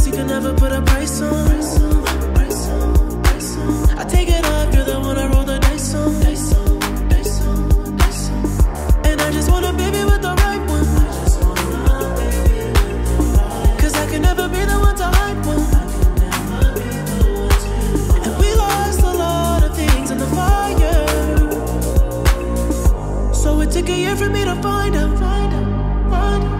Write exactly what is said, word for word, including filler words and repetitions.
you can never put a price on. I take it off, you're the one I roll the dice on. And I just want a baby with the right one. Cause I can never be the one to hype one. And we lost a lot of things in the fire. So it took a year for me to find out, find out, find out.